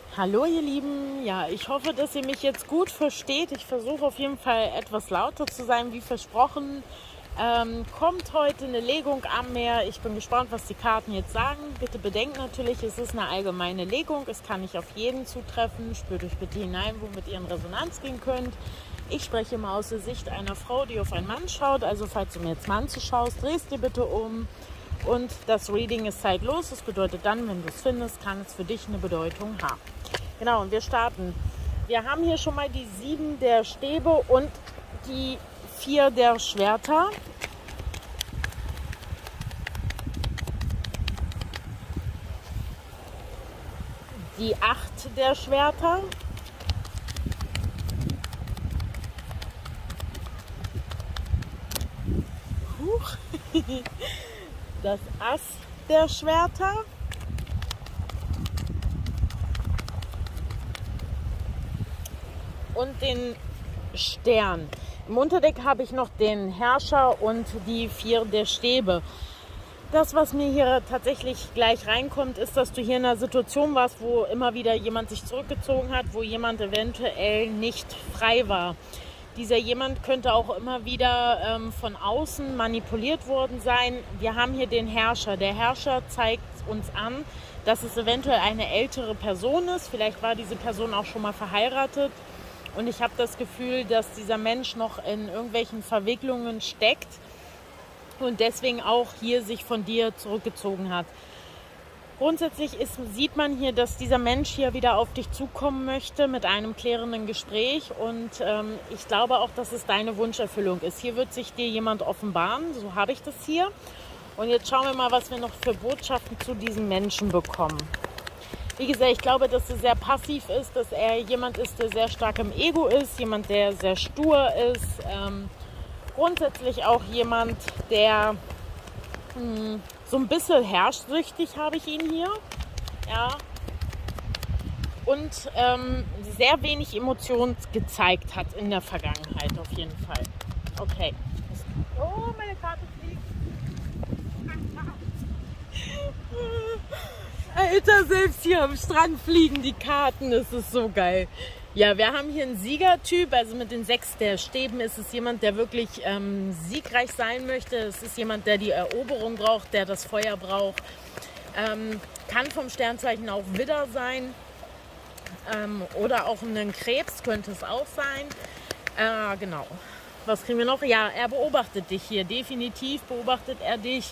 Hallo ihr Lieben, ja, ich hoffe, dass ihr mich jetzt gut versteht. Ich versuche auf jeden Fall etwas lauter zu sein, wie versprochen. Kommt heute eine Legung am Meer. Ich bin gespannt, was die Karten jetzt sagen. Bitte bedenkt natürlich, es ist eine allgemeine Legung. Es kann nicht auf jeden zutreffen. Spürt euch bitte hinein, womit ihr in Resonanz gehen könnt. Ich spreche immer aus der Sicht einer Frau, die auf einen Mann schaut. Also falls du mir jetzt Mann zuschaust, drehst dir bitte um. Und das Reading ist zeitlos. Das bedeutet dann, wenn du es findest, kann es für dich eine Bedeutung haben. Genau, und wir starten. Wir haben hier schon mal die 7 der Stäbe und die 4 der Schwerter. Die 8 der Schwerter. Das Ass der Schwerter. Und den Stern. Im Unterdeck habe ich noch den Herrscher und die 4 der Stäbe. Das, was mir hier tatsächlich gleich reinkommt, ist, dass du hier in einer Situation warst, wo immer wieder jemand sich zurückgezogen hat, wo jemand eventuell nicht frei war. Dieser jemand könnte auch immer wieder von außen manipuliert worden sein. Wir haben hier den Herrscher. Der Herrscher zeigt uns an, dass es eventuell eine ältere Person ist. Vielleicht war diese Person auch schon mal verheiratet. Und ich habe das Gefühl, dass dieser Mensch noch in irgendwelchen Verwicklungen steckt und deswegen auch hier sich von dir zurückgezogen hat. Grundsätzlich sieht man hier, dass dieser Mensch hier wieder auf dich zukommen möchte mit einem klärenden Gespräch. Und ich glaube auch, dass es deine Wunscherfüllung ist. Hier wird sich dir jemand offenbaren, so habe ich das hier. Und jetzt schauen wir mal, was wir noch für Botschaften zu diesem Menschen bekommen. Wie gesagt, ich glaube, dass er sehr passiv ist, dass er jemand ist, der sehr stark im Ego ist, jemand, der sehr stur ist. Grundsätzlich auch jemand, der so ein bisschen herrschsüchtig habe ich ihn hier. Ja. Und sehr wenig Emotionen gezeigt hat in der Vergangenheit auf jeden Fall. Okay. Oh, meine Karte fliegt. Alter, selbst hier am Strand fliegen die Karten, das ist so geil. Ja, wir haben hier einen Siegertyp, also mit den 6 der Stäben ist es jemand, der wirklich siegreich sein möchte. Es ist jemand, der die Eroberung braucht, der das Feuer braucht. Kann vom Sternzeichen auch Widder sein oder auch ein Krebs könnte es auch sein. Genau. Was kriegen wir noch? Ja, er beobachtet dich hier, definitiv beobachtet er dich.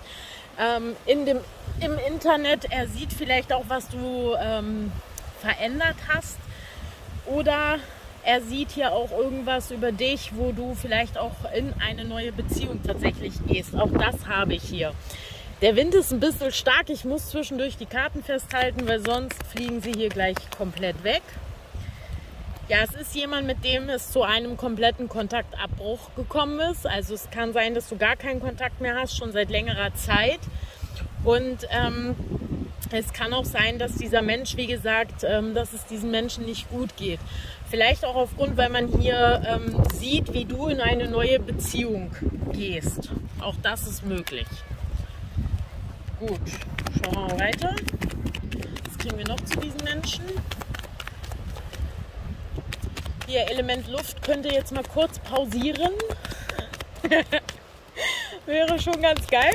Im Internet, er sieht vielleicht auch, was du verändert hast, oder er sieht hier auch irgendwas über dich, wo du vielleicht auch in eine neue Beziehung tatsächlich gehst. Auch das habe ich hier. Der Wind ist ein bisschen stark, ich muss zwischendurch die Karten festhalten, weil sonst fliegen sie hier gleich komplett weg. Ja, es ist jemand, mit dem es zu einem kompletten Kontaktabbruch gekommen ist. Also es kann sein, dass du gar keinen Kontakt mehr hast, schon seit längerer Zeit. Und es kann auch sein, dass dieser Mensch, wie gesagt, dass es diesem Menschen nicht gut geht. Vielleicht auch aufgrund, weil man hier sieht, wie du in eine neue Beziehung gehst. Auch das ist möglich. Gut, schauen wir mal weiter. Was kriegen wir noch zu diesem Menschen? Hier, Element Luft könnte jetzt mal kurz pausieren. Wäre schon ganz geil.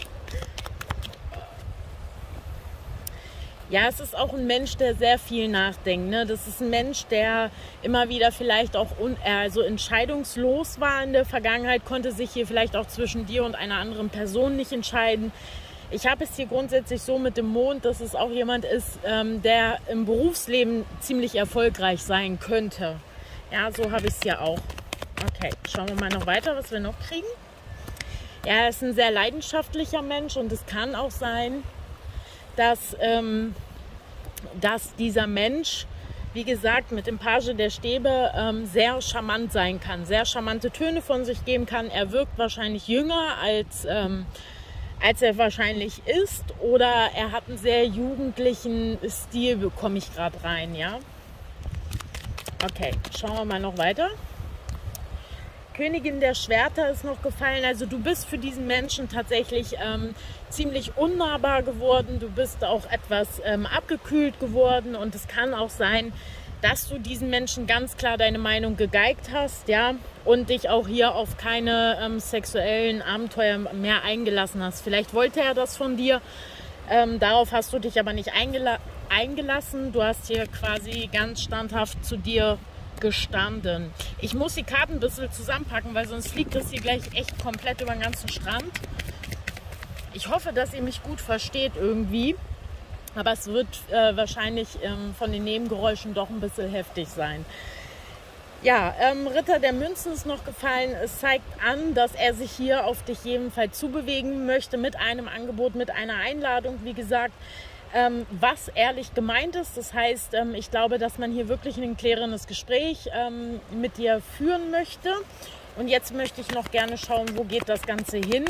Ja, es ist auch ein Mensch, der sehr viel nachdenkt. Ne? Das ist ein Mensch, der immer wieder vielleicht auch entscheidungslos war in der Vergangenheit, konnte sich hier vielleicht auch zwischen dir und einer anderen Person nicht entscheiden. Ich habe es hier grundsätzlich so mit dem Mond, dass es auch jemand ist, der im Berufsleben ziemlich erfolgreich sein könnte. Ja, so habe ich es hier auch. Okay, schauen wir mal noch weiter, was wir noch kriegen. Ja, er ist ein sehr leidenschaftlicher Mensch und es kann auch sein, dass dieser Mensch, wie gesagt, mit dem Page der Stäbe sehr charmant sein kann, sehr charmante Töne von sich geben kann. Er wirkt wahrscheinlich jünger, als er wahrscheinlich ist, oder er hat einen sehr jugendlichen Stil, bekomme ich gerade rein, ja. Okay, schauen wir mal noch weiter. Königin der Schwerter ist noch gefallen. Also du bist für diesen Menschen tatsächlich ziemlich unnahbar geworden. Du bist auch etwas abgekühlt geworden und es kann auch sein, dass du diesen Menschen ganz klar deine Meinung gegeigt hast, ja, und dich auch hier auf keine sexuellen Abenteuer mehr eingelassen hast. Vielleicht wollte er das von dir, darauf hast du dich aber nicht eingelassen. Du hast hier quasi ganz standhaft zu dir gestanden. Ich muss die Karten ein bisschen zusammenpacken, weil sonst fliegt das hier gleich echt komplett über den ganzen Strand. Ich hoffe, dass ihr mich gut versteht irgendwie. Aber es wird wahrscheinlich von den Nebengeräuschen doch ein bisschen heftig sein. Ja, Ritter der Münzen ist noch gefallen. Es zeigt an, dass er sich hier auf dich jedenfalls zubewegen möchte mit einem Angebot, mit einer Einladung, wie gesagt, was ehrlich gemeint ist. Das heißt, ich glaube, dass man hier wirklich ein klärendes Gespräch mit dir führen möchte. Und jetzt möchte ich noch gerne schauen, wo geht das Ganze hin.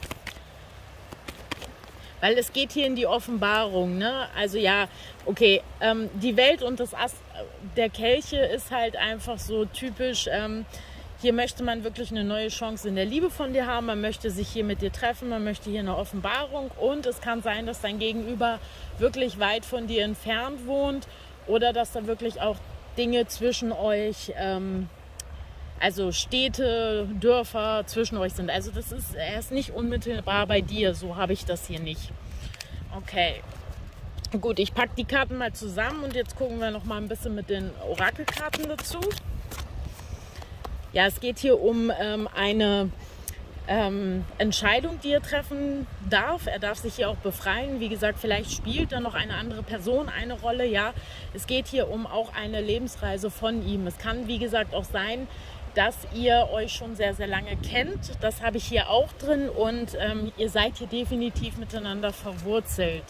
Weil es geht hier in die Offenbarung, ne? Also ja, okay, die Welt und das Ast der Kelche ist halt einfach so typisch. Hier möchte man wirklich eine neue Chance in der Liebe von dir haben. Man möchte sich hier mit dir treffen, man möchte hier eine Offenbarung. Und es kann sein, dass dein Gegenüber wirklich weit von dir entfernt wohnt. Oder dass da wirklich auch Dinge zwischen euch, also Städte, Dörfer zwischen euch sind. Also er ist nicht unmittelbar bei dir, so habe ich das hier nicht. Okay, gut, ich packe die Karten mal zusammen und jetzt gucken wir noch mal ein bisschen mit den Orakelkarten dazu. Ja, es geht hier um eine Entscheidung, die er treffen darf. Er darf sich hier auch befreien. Wie gesagt, vielleicht spielt da noch eine andere Person eine Rolle. Ja, es geht hier um auch eine Lebensreise von ihm. Es kann, wie gesagt, auch sein, dass ihr euch schon sehr, sehr lange kennt. Das habe ich hier auch drin und ihr seid hier definitiv miteinander verwurzelt.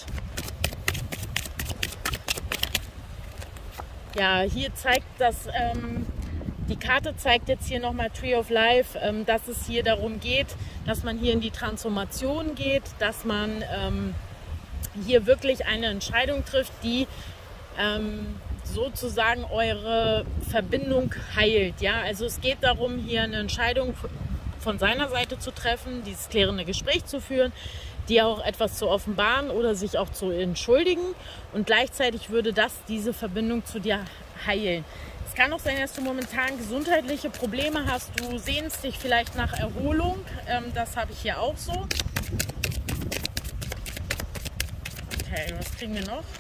Ja, hier zeigt das, die Karte zeigt jetzt hier nochmal Tree of Life, dass es hier darum geht, dass man hier in die Transformation geht, dass man hier wirklich eine Entscheidung trifft, die sozusagen eure Verbindung heilt. Ja? Also es geht darum, hier eine Entscheidung von seiner Seite zu treffen, dieses klärende Gespräch zu führen, dir auch etwas zu offenbaren oder sich auch zu entschuldigen und gleichzeitig würde das diese Verbindung zu dir heilen. Es kann auch sein, dass du momentan gesundheitliche Probleme hast, du sehnst dich vielleicht nach Erholung, das habe ich hier auch so. Okay, was kriegen wir noch?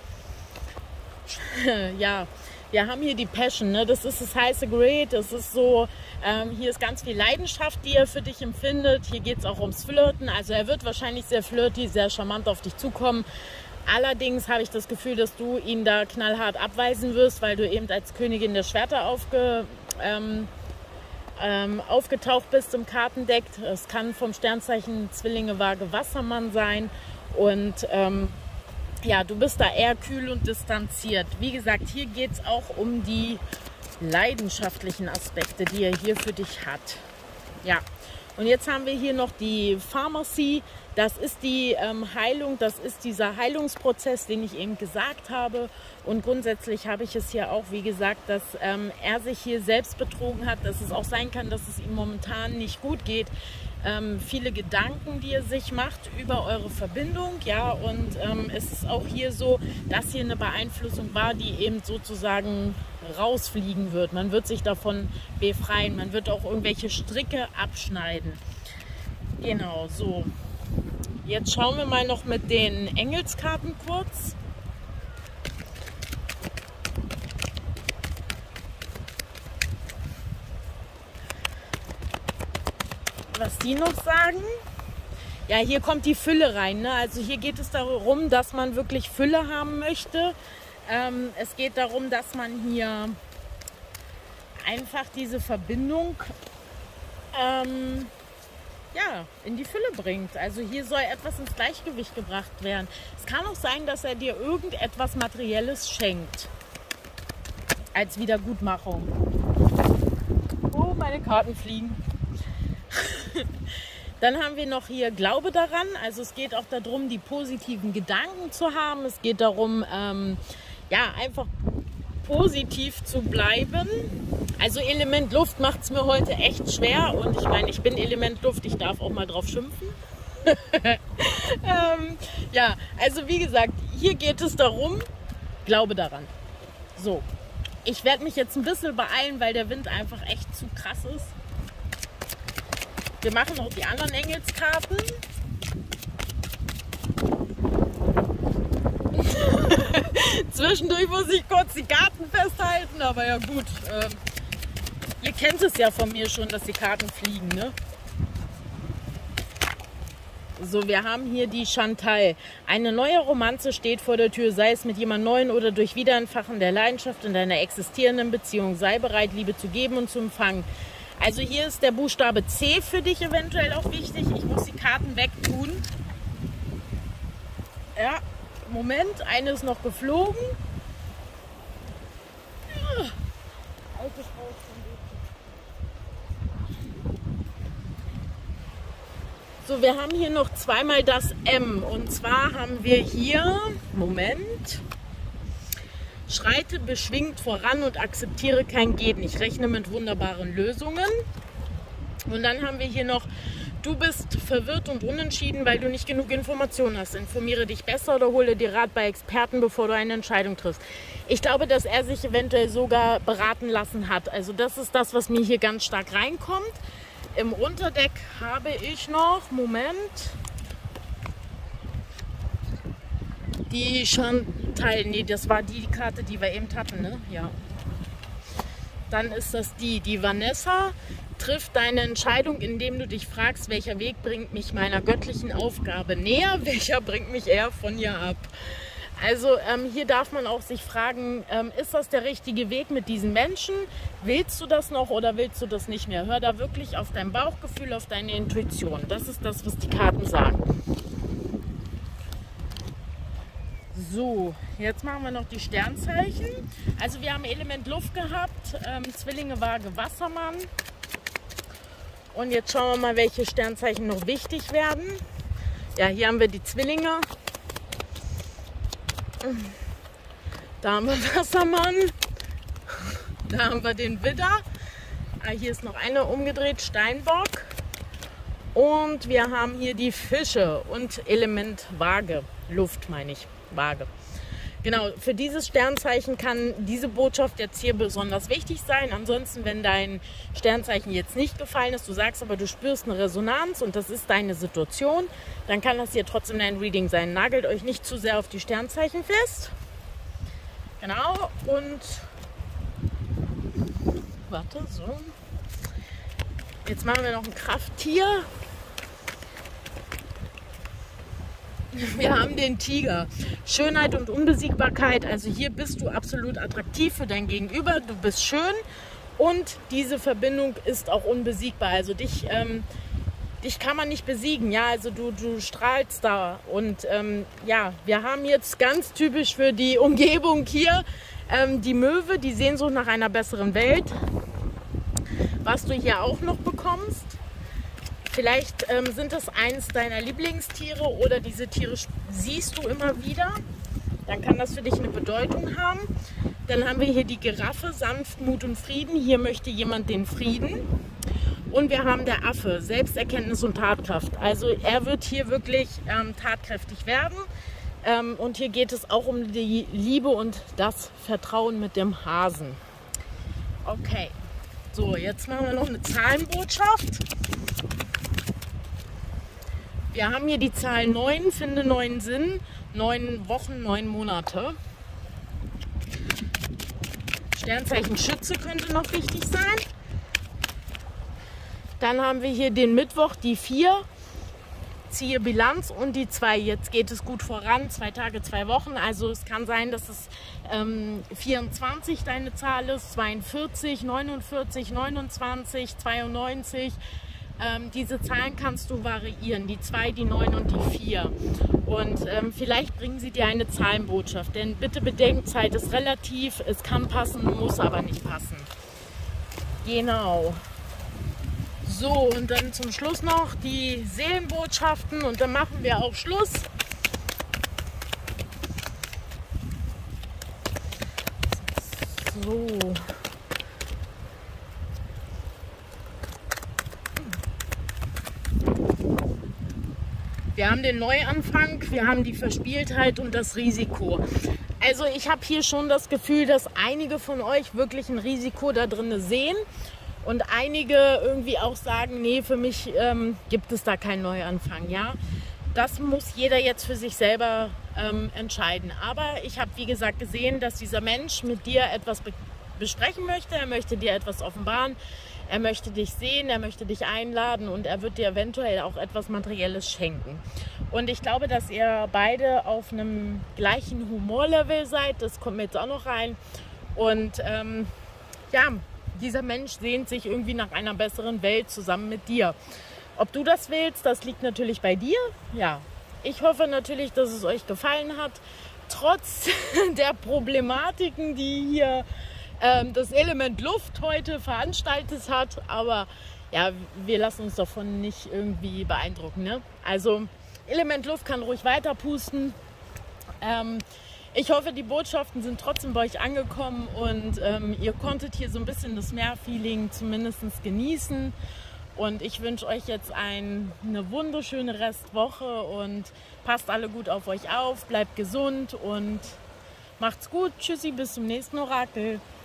Ja, wir haben hier die Passion, ne? Das ist das heiße Gerät, das ist so, hier ist ganz viel Leidenschaft, die er für dich empfindet. Hier geht es auch ums Flirten, also er wird wahrscheinlich sehr flirty, sehr charmant auf dich zukommen. Allerdings habe ich das Gefühl, dass du ihn da knallhart abweisen wirst, weil du eben als Königin der Schwerter aufgetaucht bist im Kartendeck. Es kann vom Sternzeichen Zwillinge, Waage, Wassermann sein und ja, du bist da eher kühl und distanziert. Wie gesagt, hier geht es auch um die leidenschaftlichen Aspekte, die er hier für dich hat. Ja, und jetzt haben wir hier noch die Pharmacy. Das ist die Heilung, das ist dieser Heilungsprozess, den ich eben gesagt habe. Und grundsätzlich habe ich es hier auch, wie gesagt, dass er sich hier selbst betrogen hat, dass es auch sein kann, dass es ihm momentan nicht gut geht. Viele Gedanken, die er sich macht über eure Verbindung, ja, und es ist auch hier so, dass hier eine Beeinflussung war, die eben sozusagen rausfliegen wird. Man wird sich davon befreien, man wird auch irgendwelche Stricke abschneiden. Genau, so. Jetzt schauen wir mal noch mit den Engelskarten kurz. Was die noch sagen. Ja, hier kommt die Fülle rein, ne? Also hier geht es darum, dass man wirklich Fülle haben möchte. Es geht darum, dass man hier einfach diese Verbindung ja, in die Fülle bringt. Also hier soll etwas ins Gleichgewicht gebracht werden. Es kann auch sein, dass er dir irgendetwas Materielles schenkt. Als Wiedergutmachung. Oh, meine Karten fliegen. Dann haben wir noch hier Glaube daran. Also es geht auch darum, die positiven Gedanken zu haben. Es geht darum, ja, einfach positiv zu bleiben. Also Element Luft macht es mir heute echt schwer und ich meine, ich bin Element Luft, ich darf auch mal drauf schimpfen. Ja, also wie gesagt, hier geht es darum, glaube daran. So, ich werde mich jetzt ein bisschen beeilen, weil der Wind einfach echt zu krass ist. Wir machen noch die anderen Engelskarten. Zwischendurch muss ich kurz die Karten festhalten, aber ja gut. Ihr kennt es ja von mir schon, dass die Karten fliegen, ne? So, wir haben hier die Chantal. Eine neue Romanze steht vor der Tür, sei es mit jemand Neuen oder durch Wiederentfachen der Leidenschaft in deiner existierenden Beziehung. Sei bereit, Liebe zu geben und zu empfangen. Also hier ist der Buchstabe C für dich eventuell auch wichtig. Ich muss die Karten wegtun. Ja, Moment, eine ist noch geflogen. Ja. So, wir haben hier noch zweimal das M. Und zwar haben wir hier, Moment, schreite beschwingt voran und akzeptiere kein Geht nicht. Rechne mit wunderbaren Lösungen. Und dann haben wir hier noch, du bist verwirrt und unentschieden, weil du nicht genug Informationen hast. Informiere dich besser oder hole dir Rat bei Experten, bevor du eine Entscheidung triffst. Ich glaube, dass er sich eventuell sogar beraten lassen hat. Also das ist das, was mir hier ganz stark reinkommt. Im Unterdeck habe ich noch, Moment, die Chantal, nee, das war die Karte, die wir eben hatten, ne? Ja. Dann ist das die Vanessa. Triff deine Entscheidung, indem du dich fragst, welcher Weg bringt mich meiner göttlichen Aufgabe näher, welcher bringt mich eher von ihr ab. Also hier darf man auch sich fragen, ist das der richtige Weg mit diesen Menschen? Willst du das noch oder willst du das nicht mehr? Hör da wirklich auf dein Bauchgefühl, auf deine Intuition. Das ist das, was die Karten sagen. So, jetzt machen wir noch die Sternzeichen. Also wir haben Element Luft gehabt, Zwillinge, Waage, Wassermann. Und jetzt schauen wir mal, welche Sternzeichen noch wichtig werden. Ja, hier haben wir die Zwillinge. Da haben wir Wassermann. Da haben wir den Widder. Hier ist noch eine umgedreht, Steinbock. Und wir haben hier die Fische und Element Waage. Luft meine ich, Waage. Genau, für dieses Sternzeichen kann diese Botschaft jetzt hier besonders wichtig sein. Ansonsten, wenn dein Sternzeichen jetzt nicht gefallen ist, du sagst aber, du spürst eine Resonanz und das ist deine Situation, dann kann das hier trotzdem dein Reading sein. Nagelt euch nicht zu sehr auf die Sternzeichen fest. Genau, und warte, so. Jetzt machen wir noch ein Krafttier. Wir haben den Tiger. Schönheit und Unbesiegbarkeit. Also hier bist du absolut attraktiv für dein Gegenüber. Du bist schön und diese Verbindung ist auch unbesiegbar. Also dich kann man nicht besiegen. Ja, also du strahlst da. Und ja, wir haben jetzt ganz typisch für die Umgebung hier die Möwe, die Sehnsucht nach einer besseren Welt. Was du hier auch noch bekommst. Vielleicht sind es eins deiner Lieblingstiere oder diese Tiere siehst du immer wieder. Dann kann das für dich eine Bedeutung haben. Dann haben wir hier die Giraffe, Sanftmut und Frieden. Hier möchte jemand den Frieden. Und wir haben der Affe, Selbsterkenntnis und Tatkraft. Also er wird hier wirklich tatkräftig werden. Und hier geht es auch um die Liebe und das Vertrauen mit dem Hasen. Okay, so jetzt machen wir noch eine Zahlenbotschaft. Wir haben hier die Zahl 9, finde neuen Sinn, 9 Wochen, 9 Monate. Sternzeichen Schütze könnte noch wichtig sein. Dann haben wir hier den Mittwoch, die 4, ziehe Bilanz und die 2. Jetzt geht es gut voran, 2 Tage, 2 Wochen. Also es kann sein, dass es 24 deine Zahl ist, 42, 49, 29, 92. Diese Zahlen kannst du variieren, die 2, die 9 und die 4. Und vielleicht bringen sie dir eine Zahlenbotschaft, denn bitte bedenkt, Zeit ist relativ, es kann passen, muss aber nicht passen. Genau. So, und dann zum Schluss noch die Seelenbotschaften und dann machen wir auch Schluss. So. Wir haben den Neuanfang, wir haben die Verspieltheit und das Risiko. Also ich habe hier schon das Gefühl, dass einige von euch wirklich ein Risiko da drin sehen und einige irgendwie auch sagen, nee, für mich gibt es da keinen Neuanfang. Ja? Das muss jeder jetzt für sich selber entscheiden. Aber ich habe, wie gesagt, gesehen, dass dieser Mensch mit dir etwas besprechen möchte. Er möchte dir etwas offenbaren. Er möchte dich sehen, er möchte dich einladen und er wird dir eventuell auch etwas Materielles schenken. Und ich glaube, dass ihr beide auf einem gleichen Humorlevel seid. Das kommt mir jetzt auch noch rein. Und ja, dieser Mensch sehnt sich irgendwie nach einer besseren Welt zusammen mit dir. Ob du das willst, das liegt natürlich bei dir. Ja, ich hoffe natürlich, dass es euch gefallen hat. Trotz der Problematiken, die hier das Element Luft heute veranstaltet hat. Aber ja, wir lassen uns davon nicht irgendwie beeindrucken. Ne? Also Element Luft kann ruhig weiter pusten. Ich hoffe, die Botschaften sind trotzdem bei euch angekommen und ihr konntet hier so ein bisschen das Meerfeeling zumindest genießen. Und ich wünsche euch jetzt eine wunderschöne Restwoche und passt alle gut auf euch auf, bleibt gesund und macht's gut. Tschüssi, bis zum nächsten Orakel.